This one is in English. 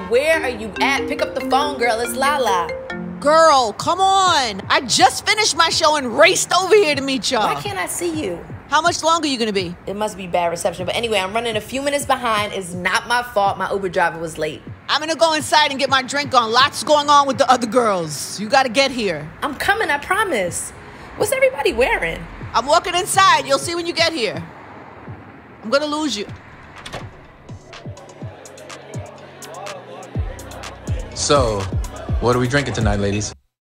where are you at? Pick up the phone, girl. It's Lala. Girl, come on. I just finished my show and raced over here to meet y'all. Why can't I see you? How much longer are you gonna be? It must be bad reception. But anyway, I'm running a few minutes behind. It's not my fault. My Uber driver was late. I'm gonna go inside and get my drink on. Lots going on with the other girls. You gotta get here. I'm coming, I promise. What's everybody wearing? I'm walking inside. You'll see when you get here. I'm gonna lose you. So, what are we drinking tonight, ladies?